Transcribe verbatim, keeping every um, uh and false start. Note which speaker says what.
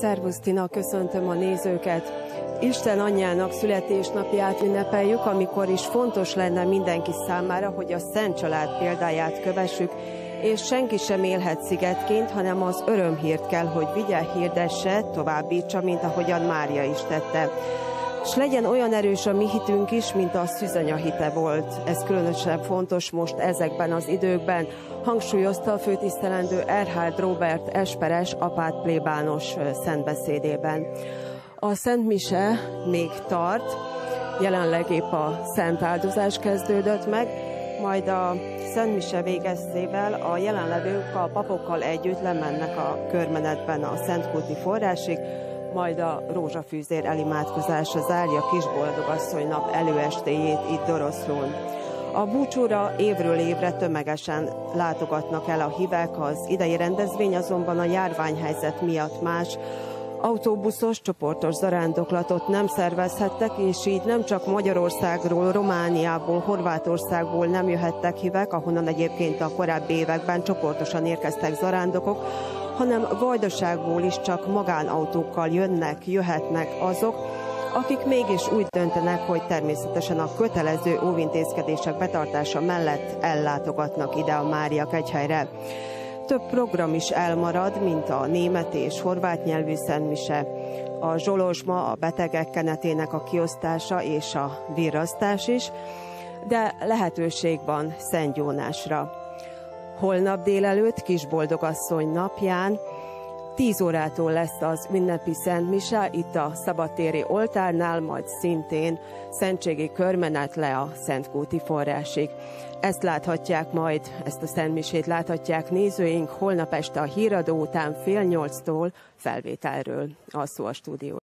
Speaker 1: Szervusz Tina, köszöntöm a nézőket! Isten anyjának születésnapját ünnepeljük, amikor is fontos lenne mindenki számára, hogy a Szent Család példáját kövessük, és senki sem élhet szigetként, hanem az örömhírt kell, hogy vigye, hirdesse, továbbítsa, mint ahogyan Mária is tette. S legyen olyan erős a mi hitünk is, mint a szűzanya hite volt. Ez különösen fontos most ezekben az időkben, hangsúlyozta a főtisztelendő Erhard Róbert esperes apát plébános szentbeszédében. A Szent Mise még tart, jelenleg épp a Szent Áldozás kezdődött meg, majd a Szent Mise végeztével a jelenlevők a papokkal együtt lemennek a körmenetben a Szentkúti forrásig, majd a rózsafűzér elimádkozása zárja Kisboldogasszony nap előestéjét itt Doroszlón. A búcsúra évről évre tömegesen látogatnak el a hívek, az idei rendezvény azonban a járványhelyzet miatt más. Autóbuszos, csoportos zarándoklatot nem szervezhettek, és így nem csak Magyarországról, Romániából, Horvátországból nem jöhettek hívek, ahonnan egyébként a korábbi években csoportosan érkeztek zarándokok, hanem Vajdaságból is csak magánautókkal jönnek, jöhetnek azok, akik mégis úgy döntenek, hogy természetesen a kötelező óvintézkedések betartása mellett ellátogatnak ide a Mária kegyhelyre. Több program is elmarad, mint a német és horvát nyelvű szentmise, a zsolozsma, a betegek kenetének a kiosztása és a virrasztás is, de lehetőség van szentgyónásra. Holnap délelőtt Kisboldogasszony napján tíz órától lesz az ünnepi szentmise itt a szabadtéri oltárnál, majd szintén szentségi körmenet le a Szentkúti forrásig. Ezt láthatják majd, ezt a szentmisét láthatják nézőink holnap este a híradó után fél nyolctól felvételről. A szó a stúdió.